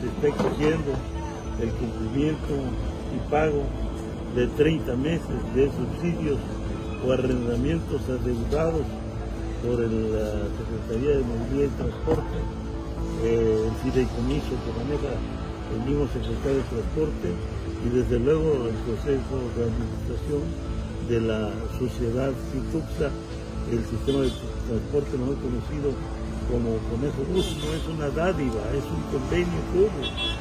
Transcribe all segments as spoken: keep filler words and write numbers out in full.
se está exigiendo el cumplimiento y pago de treinta meses de subsidios o arrendamientos adeudados por el, la Secretaría de Movilidad y Transporte, eh, el fideicomiso que maneja el mismo secretario de Transporte y desde luego el Consejo de Administración de la Sociedad Situxa, el sistema de transporte mejor conocido como Conejo Bus. No es una dádiva, es un convenio que hubo.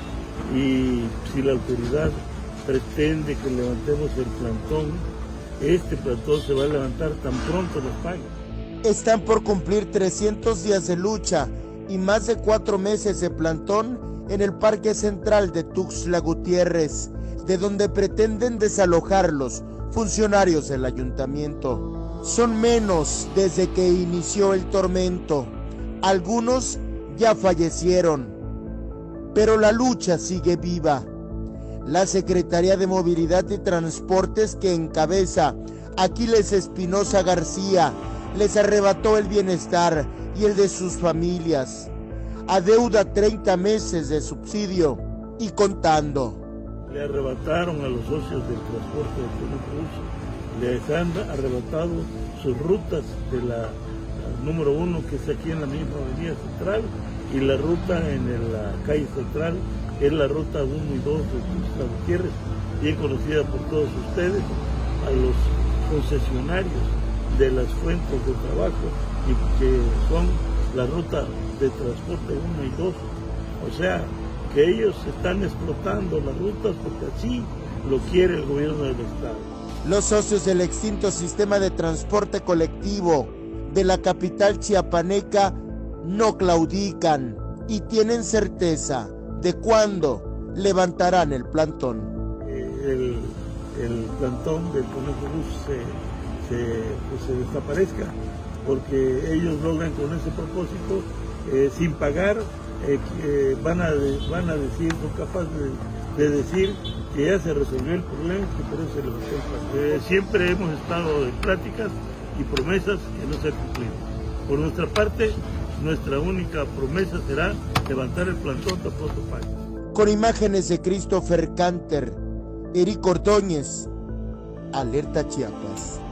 Y si la autoridad pretende que levantemos el plantón, este plantón se va a levantar tan pronto nos pague. Están por cumplir trescientos días de lucha y más de cuatro meses de plantón en el Parque Central de Tuxtla Gutiérrez, de donde pretenden desalojarlos funcionarios del ayuntamiento. Son menos desde que inició el tormento. Algunos ya fallecieron, pero la lucha sigue viva. La Secretaría de Movilidad y Transportes que encabeza Aquiles Espinosa García les arrebató el bienestar y el de sus familias. Adeuda treinta meses de subsidio y contando. Le arrebataron a los socios del transporte de Conejo Bus, les han arrebatado sus rutas de la, la número uno, que es aquí en la misma avenida Central, y la ruta en el, la calle Central, es la ruta uno y dos de Tuxtla Gutiérrez, bien conocida por todos ustedes, a los concesionarios de las fuentes de trabajo, y que son la ruta de transporte uno y dos. O sea, que ellos están explotando las rutas porque así lo quiere el gobierno del Estado. Los socios del extinto sistema de transporte colectivo de la capital chiapaneca no claudican y tienen certeza de cuándo levantarán el plantón. El, el plantón del Conejo Bus se, se, pues se desaparezca, porque ellos logran con ese propósito, eh, sin pagar, eh, eh, van, a de, van a decir, son capaces de, de decir que ya se resolvió el problema, que por eso se levantó el plantón. Eh, siempre hemos estado en pláticas y promesas que no se han cumplido. Por nuestra parte, nuestra única promesa será levantar el plantón tan pronto pague. Con imágenes de Christopher Canter, Eric Ordóñez, Alerta Chiapas.